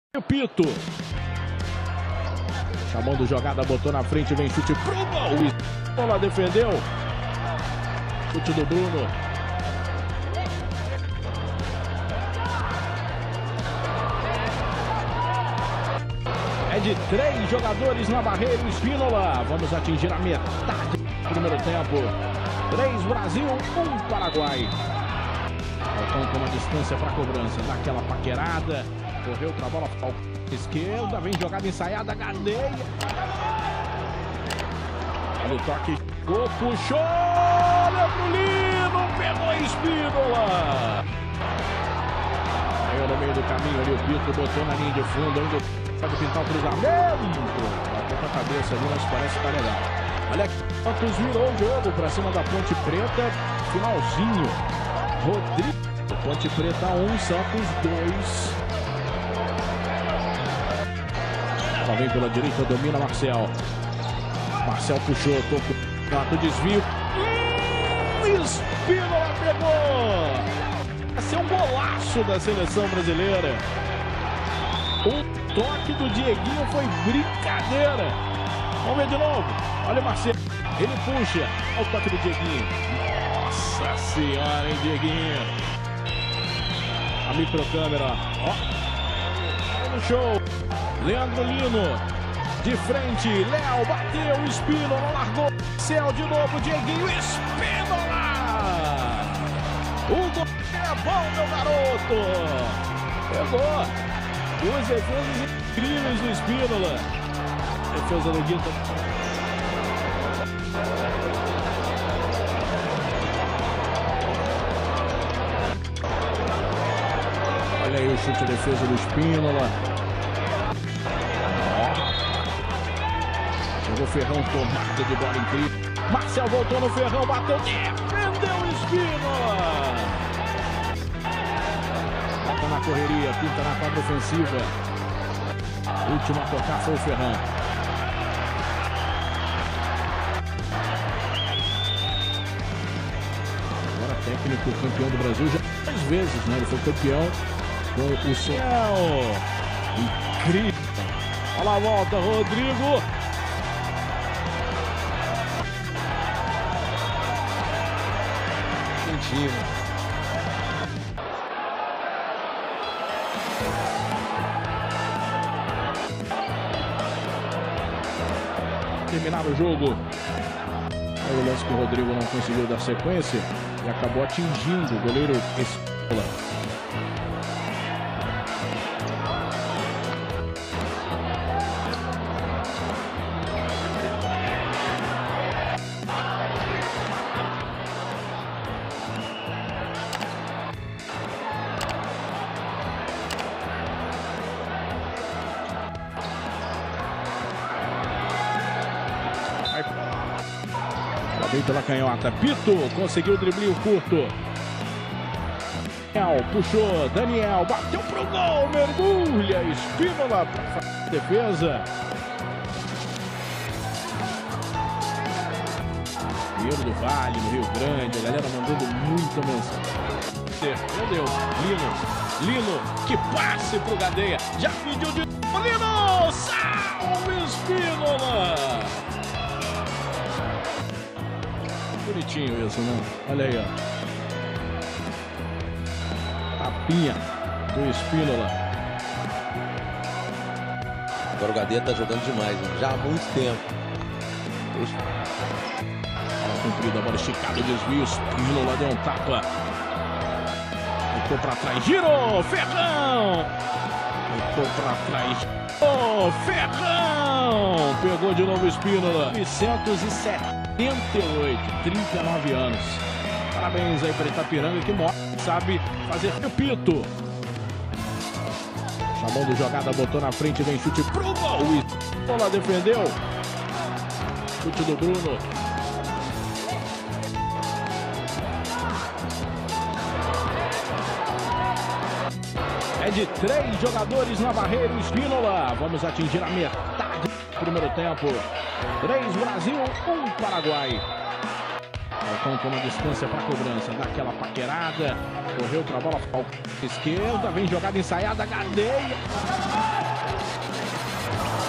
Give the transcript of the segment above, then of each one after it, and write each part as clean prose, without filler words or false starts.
O Pito. Chamando jogada, botou na frente, vem chute pro gol. Bola defendeu. Chute do Bruno. É de 3 jogadores na barreira, Espínola. Vamos atingir a metade do primeiro tempo. 3 Brasil, 1 Paraguai. Falcão com uma distância para a cobrança. Dá aquela paquerada. Correu pra bola, esquerda, vem jogada ensaiada, Gadeia. Olha o toque, puxou, Leandro Lino, pegou Espínola. Aí no meio do caminho ali o Pito botou na linha de fundo, ainda pode pintar o cruzamento. Bateu com a cabeça ali, mas parece que tá legal. Olha aqui, Santos virou o jogo pra cima da Ponte Preta, finalzinho. Rodrigo, Ponte Preta 1, Santos 2. Vem pela direita, domina Marcel. Marcel puxou, tocou, desvio. Espínola pegou. Vai ser um golaço da seleção brasileira. O toque do Dieguinho foi brincadeira. Vamos ver de novo. Olha o Marcel. Ele puxa. Olha o toque do Dieguinho. Nossa senhora, hein, Dieguinho. A microcâmera. Ó. Olha o show. Leandro Lino, de frente, Léo bateu, Espínola largou, céu de novo, Dieguinho, Espínola! O gol é bom, meu garoto! Pegou! 2 defesas incríveis do Espínola. Defesa do Guita. Olha aí o chute de defesa do Espínola. O Ferrão, tomada de bola incrível. Marcel voltou no Ferrão, bateu, defendeu o Espínola. Bota na correria, pinta na quadra ofensiva. Último a tocar foi o Ferrão. Agora técnico campeão do Brasil já 2 vezes, né? Ele foi campeão com o Céu. Incrível. Olha a volta, Rodrigo. Terminar o jogo. Aí o lance que o Rodrigo não conseguiu dar sequência e acabou atingindo o goleiro Espínola. Vem pela canhota, Pito conseguiu o driblinho curto. Puxou, Daniel, bateu pro gol, mergulha, Espínola para defesa. Rio do Vale, no Rio Grande, a galera mandando muita mensagem. Meu Deus, Lino, que passe pro Gadeia, já pediu de Lino, salve Espínola. Bonitinho isso, né? Olha aí, ó. Tapinha do Espínola. Agora o Gadeia tá jogando demais, hein? Já há muito tempo. Bola comprida, bola esticada, desvio, Espínola deu um tapa. Ficou pra trás, girou, Ferrão! Ficou pra trás, Ferrão! Pegou de novo o Espínola. 1978, 39 anos. Parabéns aí para Itapiranga que mostra, sabe fazer o Pito. Chamando jogada, botou na frente, vem chute pro gol. Espínola defendeu. Chute do Bruno. É de 3 jogadores na barreira, Espínola. Vamos atingir a metade do primeiro tempo. 3 Brasil, 1 Paraguai. Falcão com uma distância para a cobrança. Dá aquela paquerada. Correu para a bola. Esquerda. Vem jogada ensaiada. Gadeia.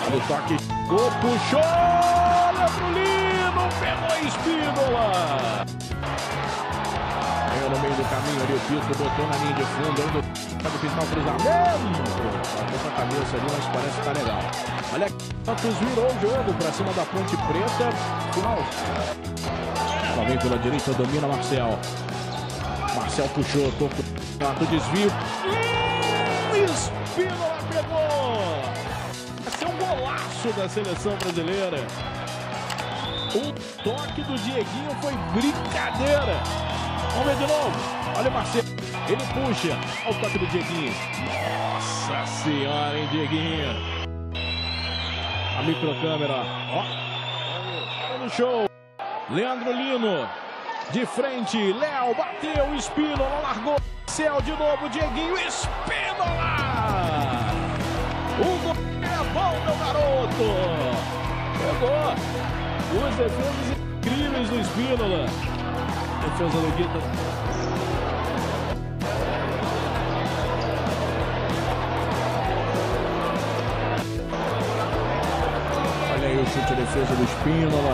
O toque chegou, puxou, Leandro Lino, pegou Espínola. Veio no meio do caminho ali, o Pito botou na linha de fundo, ainda pode pintar o cruzamento. Bateu com a cabeça ali, mas parece que tá legal. Olha aqui, Santos virou o jogo pra cima da Ponte Preta. Final. Só vem pela direita, domina Marcel. Marcel puxou, tocou, o desvio. Espínola pegou. Esse é um golaço da seleção brasileira. O toque do Dieguinho foi brincadeira. Vamos ver de novo. Olha o Marcelo. Ele puxa. Olha o toque do Dieguinho. Nossa senhora, hein, Dieguinho. A microcâmera. Ó. No show. Leandro Lino. De frente. Léo bateu. Espínola largou. Marcel de novo. Dieguinho. Espínola. O gol é bom, meu garoto. Pegou. Duas defesas incríveis do Espínola. Defesa do Guita. Olha aí o chute, a defesa do Espínola.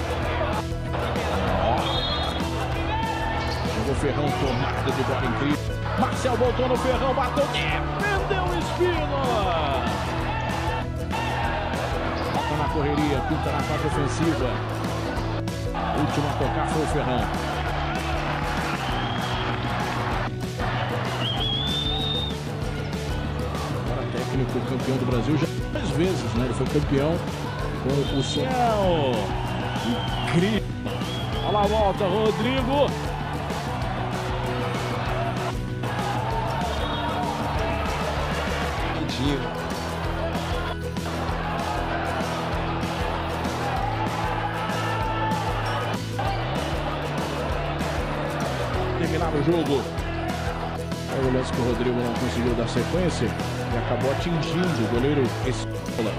Jogou Ferrão, tomada de bola incrível. Marcel voltou no Ferrão, bateu, defendeu o Espínola. Bota na correria, pinta na parte ofensiva. Último a tocar foi o Ferrão. Agora técnico campeão do Brasil já 3 vezes, né? Ele foi campeão com o Céu. Incrível. Olha lá a volta, Rodrigo. Terminar o jogo. Aí o lance que o Rodrigo não conseguiu dar sequência e acabou atingindo o goleiro Espínola.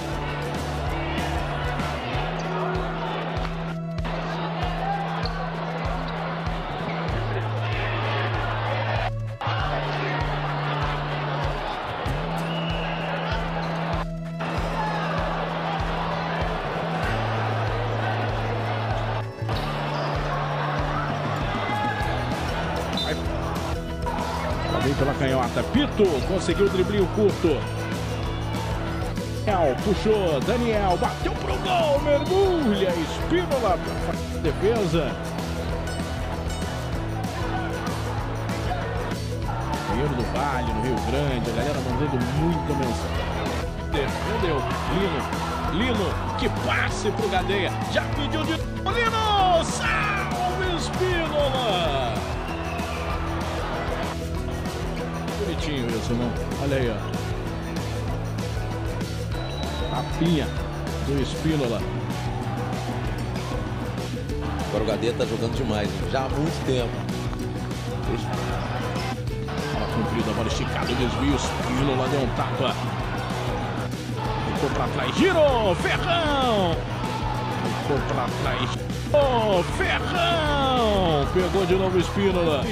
Vem pela canhota, Pito conseguiu o driblinho curto. Daniel puxou, Daniel bateu pro gol, mergulha, Espínola, defesa. Rio do Vale, no Rio Grande, a galera mandando muita mensagem. Defendeu, Lino, que passe pro Gadeia, já pediu de Lino, salve Espínola. Bonitinho isso, não? Olha aí, ó. Tapinha do Espínola. Agora o Gadeia tá jogando demais, hein? Já há muito tempo. Bola comprida, bola esticada, desvio. Espínola deu um tapa. Ficou pra trás, girou, Ferrão. Ficou pra trás, oh, Ferrão. Pegou de novo o Espínola.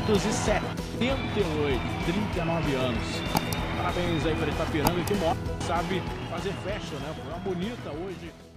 978, 39 anos. Parabéns aí para Itapiranga, que mostra, sabe fazer festa, né? Foi uma bonita hoje.